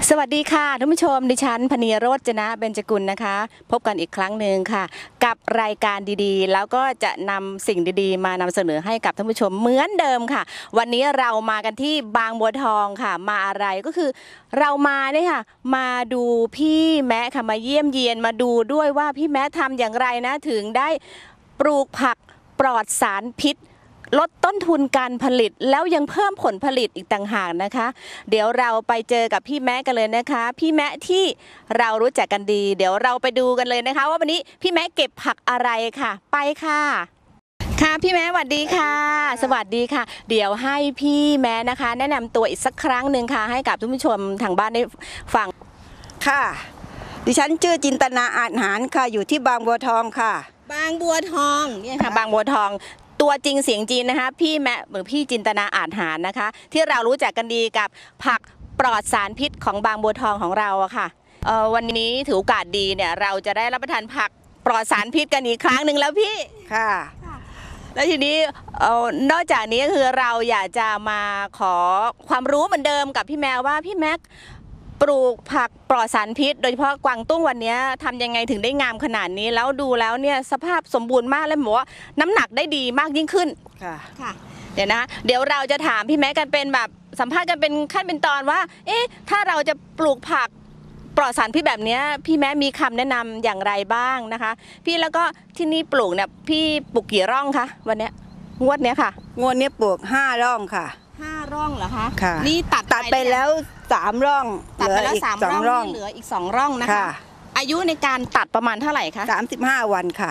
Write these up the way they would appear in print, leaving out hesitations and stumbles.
สวัสดีค่ะท่านผู้ชมดิฉันพนีโรจนะเบญจกุลนะคะพบกันอีกครั้งหนึ่งค่ะกับรายการดีๆแล้วก็จะนำสิ่งดีๆมานำเสนอให้กับท่านผู้ชมเหมือนเดิมค่ะวันนี้เรามากันที่บางบัวทองค่ะมาอะไรก็คือเรามาเนี่ยค่ะมาดูพี่แม้ค่ะมาเยี่ยมเยียนมาดูด้วยว่าพี่แม้ทำอย่างไรนะถึงได้ปลูกผักปลอดสารพิษลดต้นทุนการผลิตแล้วยังเพิ่มผลผลิตอีกต่างหากนะคะเดี๋ยวเราไปเจอกับพี่แม้กันเลยนะคะพี่แม้ที่เรารู้จักกันดีเดี๋ยวเราไปดูกันเลยนะคะว่าวันนี้พี่แม้เก็บผักอะไรค่ะไปค่ะค่ะพี่แม้สวัสดีค่ะสวัสดีค่ะเดี๋ยวให้พี่แม้นะคะแนะนำตัวอีกสักครั้งหนึ่งค่ะให้กับท่านผู้ชมทางบ้านได้ฟังค่ะดิฉันชื่อจินตนาอาจหารค่ะอยู่ที่บางบัวทองค่ะบางบัวทองเนี่ยค่ะบางบัวทองตัวจริงเสียงจีนนะคะพี่แม่หรือพี่จินตนาอาจหารนะคะที่เรารู้จักกันดีกับผักปลอดสารพิษของบางบัวทองของเราอะค่ะวันนี้ถือโอกาสดีเนี่ยเราจะได้รับประทานผักปลอดสารพิษกันอีกครั้งหนึ่งแล้วพี่ค่ะแล้วทีนี้นอกจากนี้คือเราอยากจะมาขอความรู้เหมือนเดิมกับพี่แม่ว่าพี่แม็กปลูกผักปลอดสารพิษโดยเฉพาะกวางตุ้งวันนี้ทำยังไงถึงได้งามขนาดนี้แล้วดูแล้วเนี่ยสภาพสมบูรณ์มากแล้วบอกว่าน้ำหนักได้ดีมากยิ่งขึ้นค่ะเดี๋ยวเราจะถามพี่แม็กกันเป็นแบบสัมภาษณ์กันเป็นขั้นเป็นตอนว่าถ้าเราจะปลูกผักปลอดสารพิษแบบนี้พี่แม็กมีคำแนะนำอย่างไรบ้างนะคะพี่แล้วก็ที่นี่ปลูกเนี่ยพี่ปลูกกี่ร่องคะวันนี้งวดนี้ค่ะงวดนี้ปลูก5 ร่องค่ะ 5 ร่องเหรอคะค่ะนี่ตัดไปแล้ว3 ร่องตัดไปแล้ว3 ร่องเหลืออีก2 ร่องนะคะอายุในการตัดประมาณเท่าไหร่คะ 35 วันค่ะ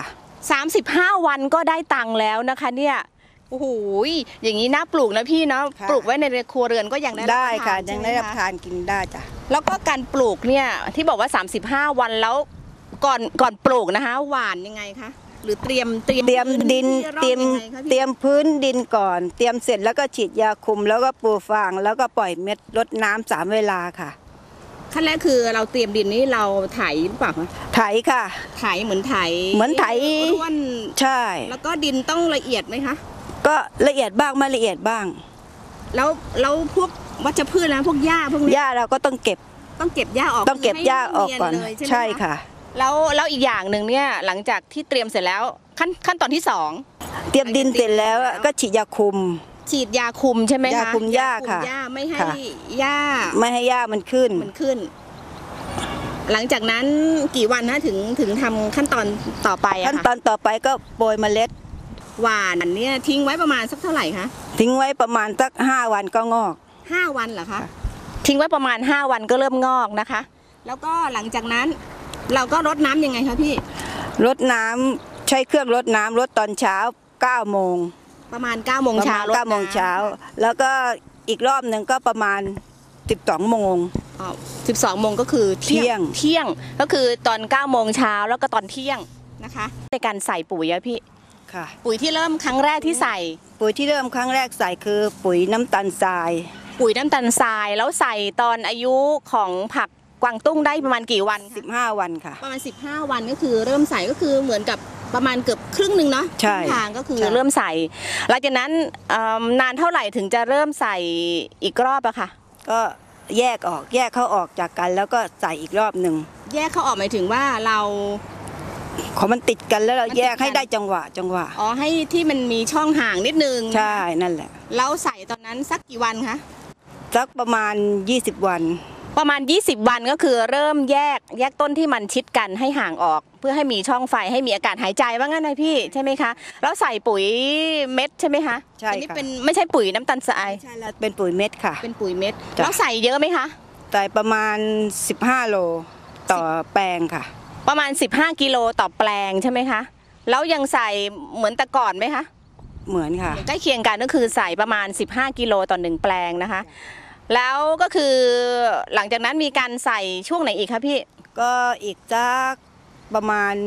35 วันก็ได้ตังค์แล้วนะคะเนี่ยโอ้โหอย่างนี้น่าปลูกนะพี่เนาะปลูกไว้ในครัวเรือนก็ยังได้ค่ะยังได้รับทานกินได้จ้ะแล้วก็การปลูกเนี่ยที่บอกว่า35 วันแล้วก่อนปลูกนะคะหว่านยังไงคะหรือเตรียมดินเตรียมพื้นดินก่อนเตรียมเสร็จแล้วก็ฉีดยาคุมแล้วก็ปลูกฟางแล้วก็ปล่อยเม็ดรดน้ำ3 เวลาค่ะขั้นแรกคือเราเตรียมดินนี้เราไถหรือเปล่าคะไถค่ะไถเหมือนไถร่วนใช่แล้วก็ดินต้องละเอียดไหมคะก็ละเอียดบ้างไม่ละเอียดบ้างแล้วพวกวัชพืชแล้วพวกหญ้าพวกนี้หญ้าเราก็ต้องเก็บหญ้าออกต้องเก็บหญ้าออกก่อนใช่ค่ะแล้วอีกอย่างหนึ่งเนี่ยหลังจากที่เตรียมเสร็จแล้วขั้นตอนที่2 เตรียมดินเสร็จแล้วก็ฉีดยาคุมใช่ไหมคะยาคุมหญ้าค่ะไม่ให้หญ้ามันขึ้นหลังจากนั้นกี่วันนะถึงทำขั้นตอนต่อไปขั้นตอนต่อไปก็โปรยเมล็ดหว่านเนี่ยทิ้งไว้ประมาณสักเท่าไหร่คะทิ้งไว้ประมาณสัก5 วันก็งอก 5 วันเหรอคะทิ้งไว้ประมาณ5 วันก็เริ่มงอกนะคะแล้วก็หลังจากนั้นเราก็รดน้ำยังไงคะพี่รดน้ำใช้เครื่องรดน้ำรดตอนเช้า9 โมงประมาณ9 โมงเช้า 9 โมงเช้าแล้วก็อีกรอบหนึ่งก็ประมาณ12 โมง 12 โมงก็คือเที่ยงก็คือตอน9 โมงเช้าแล้วก็ตอนเที่ยงนะคะในการใส่ปุ๋ยอะพี่ค่ะปุ๋ยที่เริ่มครั้งแรกที่ใส่ปุ๋ยที่เริ่มครั้งแรกใส่คือปุ๋ยน้ำตาลทรายแล้วใส่ตอนอายุของผักกวางตุ้งได้ประมาณกี่วัน 15 วันค่ะประมาณ15 วันก็คือเริ่มใส่ก็คือเหมือนกับประมาณเกือบครึ่งหนึ่งเนาะทางก็คือเริ่มใส่หลังจากนั้นนานเท่าไหร่ถึงจะเริ่มใส่อีกรอบอะค่ะก็แยกเขาออกจากกันแล้วก็ใส่อีกรอบหนึ่งแยกเขาออกหมายถึงว่าเราของมันติดกันแล้วเราแยกให้ได้จังหวะให้ที่มันมีช่องห่างนิดนึงใช่นั่นแหละแล้วใส่ตอนนั้นสักกี่วันคะสักประมาณ20 วันประมาณ20 วันก็คือเริ่มแยกต้นที่มันชิดกันให้ห่างออกเพื่อให้มีช่องไฟให้มีอากาศหายใจว่างั้นนะพี่ใช่ไหมคะแล้วใส่ปุ๋ยเม็ดใช่ไหมคะใช่ค่ะอันนี้เป็นไม่ใช่ปุ๋ยน้ำตาลทรายใช่แล้วเป็นปุ๋ยเม็ดค่ะเป็นปุ๋ยเม็ดแล้วใส่เยอะไหมคะใส่ประมาณ15 โลต่อแปลงค่ะประมาณ15 กิโลต่อแปลงใช่ไหมคะแล้วยังใส่เหมือนแต่ก่อนไหมคะเหมือนค่ะใกล้เคียงกันก็คือใส่ประมาณ15 กิโลต่อ1 แปลงนะคะแล้วก็คือหลังจากนั้นมีการใส่ช่วงไหนอีกคะพี่ก็อีกสักประมาณ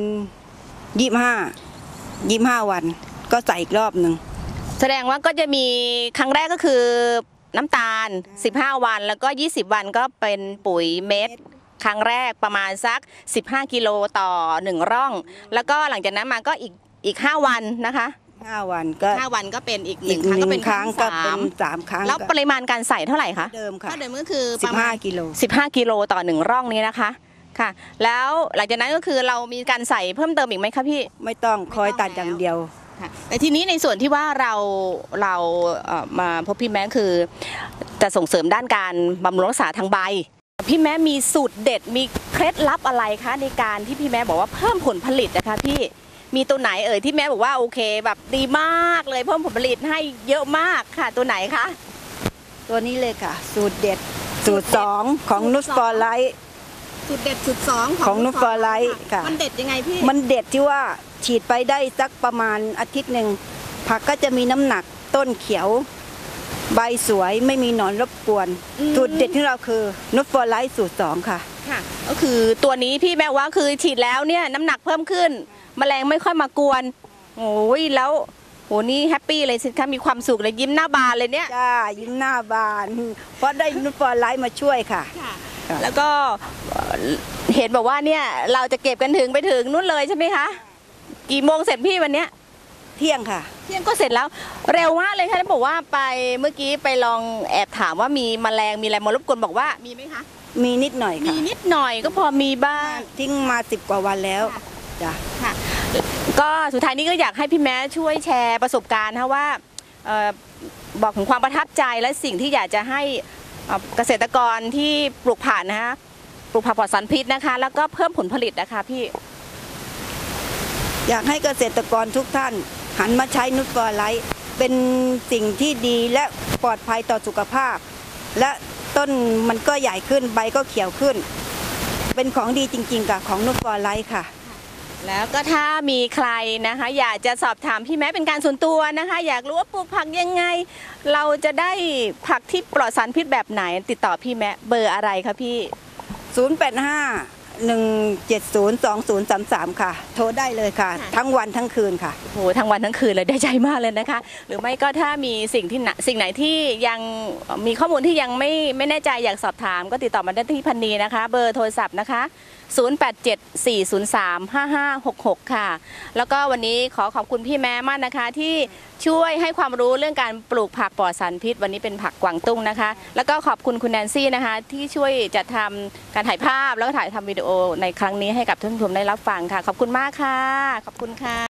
25 วันก็ใส่อีกรอบหนึ่งแสดงว่าก็จะมีครั้งแรกก็คือน้ำตาล15 วันแล้วก็20 วันก็เป็นปุ๋ยเม็ดครั้งแรกประมาณสัก15 กิโลต่อ1 ร่องแล้วก็หลังจากนั้นมาก็อีก5 วันนะคะ 5 วันก็ 5 วันก็เป็นอีกอีก 1 ครั้งก็เป็น 1 ครั้งก็เป็นที่ 3 ครั้ง 3แล้วปริมาณการใส่เท่าไหร่คะเดิมค่ะเท่าเดิมก็คือประมาณ 15 กิโล 15 กิโลต่อ1ร่องนี้นะคะค่ะ แล้วหลังจากนั้นก็คือเรามีการใส่เพิ่มเติมอีกไหมคะพี่ไม่ต้องคอยตัดอย่างเดียวค่ะแต่ทีนี้ในส่วนที่ว่าเรามาพบพี่แม้คือจะส่งเสริมด้านการบำรุงรักษาทางใบพี่แม้มีสูตรเด็ดมีเคล็ดลับอะไรคะในการที่พี่แม้บอกว่าเพิ่มผลผลิตนะคะพี่มีตัวไหนที่แม้บอกว่าโอเคแบบดีมากเลยเพิ่มผลผลิตให้เยอะมากค่ะตัวไหนคะตัวนี้เลยค่ะ สูตรเด็ดสูตร 2 ของนุชฟอร์ไลท์สูตรเด็ดสูตร2 ของนุชฟอร์ไลท์ค่ะมันเด็ดยังไงพี่มันเด็ดที่ว่าฉีดไปได้สักประมาณอาทิตย์หนึ่งผักก็จะมีน้ำหนักต้นเขียว ใบสวยไม่มีหนอนรบกวน สูตรเด็ดที่เราคือนุชฟอร์ไลท์สูตร 2 ค่ะค่ะก็คือตัวนี้พี่แม่ว่าคือฉีดแล้วเนี่ยน้ำหนักเพิ่มขึ้นแมลงไม่ค่อยมากวนโอ้ยแล้วโหนี่แฮปปี้เลยสิคะมีความสุขเลยยิ้มหน้าบานเลยเนี่ยจ้ายิ้มหน้าบาน เพราะได้นุชฟอร์ไลท์มาช่วยค่ะค่ะค่ะแล้วก็เห็นบอกว่าเนี่ยเราจะเก็บกันไปถึงนู่นเลยใช่ไหมคะกี่โมงเสร็จพี่วันเนี้ยเที่ยงค่ะเที่ยงก็เสร็จแล้วเร็วมากเลยค่ะแล้วบอกว่าไปเมื่อกี้ไปลองแอบถามว่ามีแมลงมีอะไรมารบกวนบอกว่ามีไหมคะมีนิดหน่อยมีค่ะนิดหน่อยก็พอมีบ้างทิ้งมา10 กว่าวันแล้วจ้ะค่ะก็สุดท้ายนี้ก็อยากให้พี่แม้ช่วยแชร์ประสบการณ์นะว่าบอกถึงความประทับใจและสิ่งที่อยากจะให้เกษตรกรที่ปลูกผักนะคะปลูกผักปลอดสารพิษนะคะ แล้วก็เพิ่มผลผลิตนะคะพี่อยากให้เกษตรกรทุกท่านหันมาใช้นุชฟอร์ไลท์เป็นสิ่งที่ดีและปลอดภัยต่อสุขภาพ และต้นมันก็ใหญ่ขึ้นใบก็เขียวขึ้น เป็นของดีจริงๆค่ะของนุชฟอร์ไลท์ค่ะแล้วก็ถ้ามีใครนะคะอยากจะสอบถามพี่แม้เป็นการส่วนตัวนะคะ อยากรู้ว่าปลูกผักยังไง เราจะได้ผักที่ปลอดสารพิษแบบไหนติดต่อพี่แม้เบอร์อะไรคะพี่ 085-170-2033 ค่ะ โทรได้เลยค่ะค่ะทั้งวันทั้งคืนค่ะโอ้โหทั้งวันทั้งคืนเลยได้ใจมากเลยนะคะ หรือไม่ก็ถ้ามีสิ่งไหนที่ยังมีข้อมูลที่ยังไม่แน่ใจอยากสอบถามก็ติดต่อมาได้ที่พันนีนะคะ เบอร์โทรศัพท์นะคะ 0874035566 ค่ะ แล้วก็วันนี้ขอบคุณพี่แม้มากนะคะที่ช่วยให้ความรู้เรื่องการปลูกผักปลอดสารพิษวันนี้เป็นผักกวางตุ้งนะคะ แล้วก็ขอบคุณคุณแนนซี่นะคะที่ช่วยจัดทำการถ่ายภาพแล้วก็ถ่ายทำวิดีโอในครั้งนี้ให้กับท่านผู้ชมได้รับฟังค่ะ ขอบคุณมากค่ะ ขอบคุณค่ะ